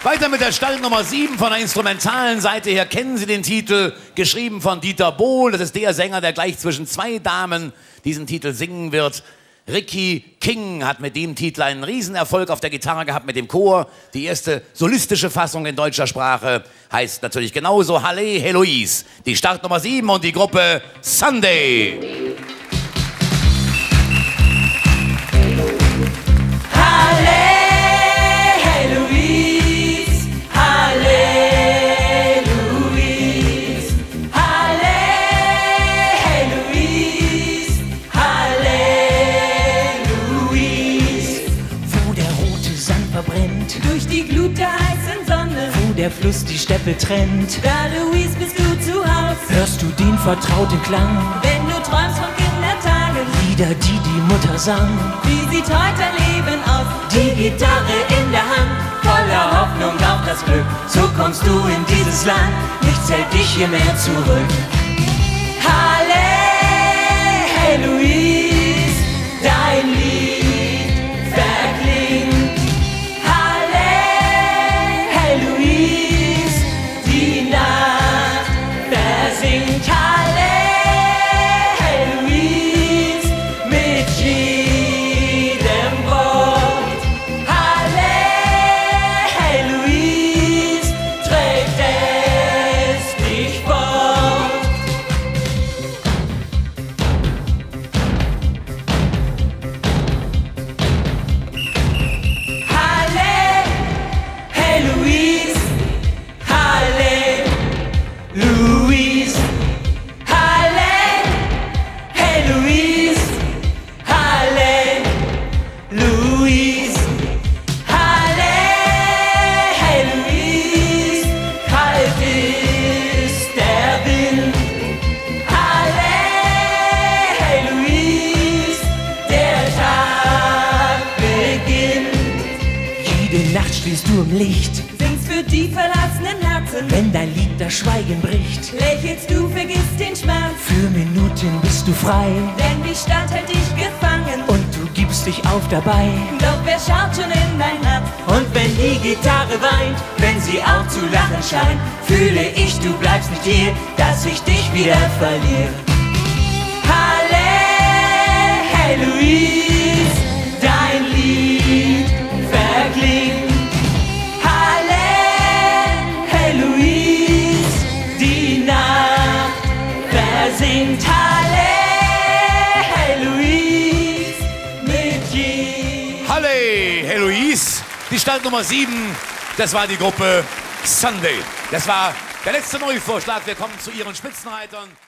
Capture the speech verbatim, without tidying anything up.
Weiter mit der Stall Nummer sieben von der instrumentalen Seite her kennen Sie den Titel, geschrieben von Dieter Bohlen. Das ist der Sänger, der gleich zwischen zwei Damen diesen Titel singen wird. Ricky King hat mit dem Titel einen Riesenerfolg auf der Gitarre gehabt mit dem Chor. Die erste solistische Fassung in deutscher Sprache heißt natürlich genauso Halle Heloise. Die Startnummer sieben und die Gruppe Sunday. Durch die Glut der heißen Sonne, wo der Fluss die Steppe trennt, da Louise bist du zu Haus. Hörst du den vertrauten Klang, wenn du träumst von Kindertagen, Lieder, die die Mutter sang. Wie sieht heute dein Leben aus? Die Gitarre in der Hand, voller Hoffnung auf das Glück. So kommst du in dieses Land, nichts hält dich hier mehr zurück. Halle, Heloise, dein Lied verklingt. Singt Halle, Heloise, mit jedem Wort. Halle, Heloise, trägt es dich fort. Halle, Heloise, Halle, Louise. Louise, Halle, Heloise, kalt ist der Wind. Halle, Heloise, der Tag beginnt. Jede Nacht stehst du im Licht, singst für die verlassenen Herzen. Wenn dein Lied das Schweigen bricht, lächelst du, vergisst den Schmerz. Für Minuten bist du frei, denn die Stadt hält dich gefangen. Und du gibst dich auf dabei. Doch wer schaut schon in dein Herz? Und wenn die Gitarre weint, wenn sie auch zu lachen scheint, fühle ich, du bleibst nicht hier, dass ich dich wieder verliere. Halle, Heloise, dein Lied verklingt. Halle, Heloise, die Nacht versinkt. Halle, Halle, Heloise, die Startnummer sieben, das war die Gruppe Sunday. Das war der letzte Neuvorschlag. Wir kommen zu ihren Spitzenreitern.